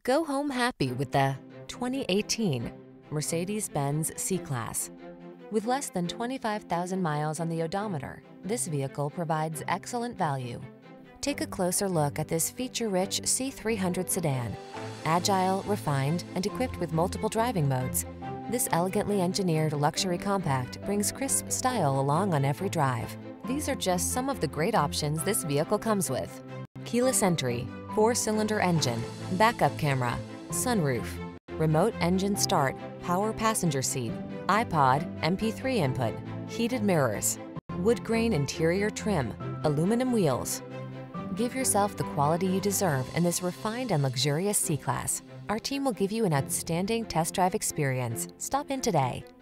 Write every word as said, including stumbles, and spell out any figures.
Go home happy with the twenty eighteen Mercedes-Benz C-Class. With less than twenty-five thousand miles on the odometer, this vehicle provides excellent value. Take a closer look at this feature-rich C three hundred sedan. Agile, refined, and equipped with multiple driving modes, this elegantly engineered luxury compact brings crisp style along on every drive. These are just some of the great options this vehicle comes with: keyless entry, four-cylinder engine, backup camera, sunroof, remote engine start, power passenger seat, iPod, M P three input, heated mirrors, wood grain interior trim, aluminum wheels. Give yourself the quality you deserve in this refined and luxurious C-Class. Our team will give you an outstanding test drive experience. Stop in today.